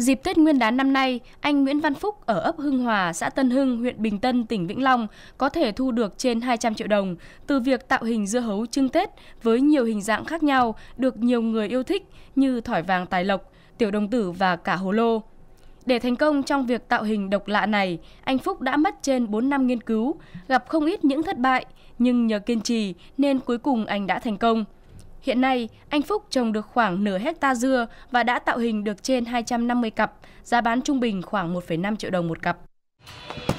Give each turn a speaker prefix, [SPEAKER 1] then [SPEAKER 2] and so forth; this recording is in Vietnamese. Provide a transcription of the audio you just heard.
[SPEAKER 1] Dịp Tết Nguyên đán năm nay, anh Nguyễn Văn Phúc ở ấp Hưng Hòa, xã Tân Hưng, huyện Bình Tân, tỉnh Vĩnh Long có thể thu được trên 200 triệu đồng từ việc tạo hình dưa hấu trưng Tết với nhiều hình dạng khác nhau được nhiều người yêu thích như thỏi vàng tài lộc, tiểu đồng tử và cả hồ lô. Để thành công trong việc tạo hình độc lạ này, anh Phúc đã mất trên 4 năm nghiên cứu, gặp không ít những thất bại, nhưng nhờ kiên trì nên cuối cùng anh đã thành công. Hiện nay, anh Phúc trồng được khoảng nửa hecta dưa và đã tạo hình được trên 250 cặp, giá bán trung bình khoảng 1,5 triệu đồng một cặp.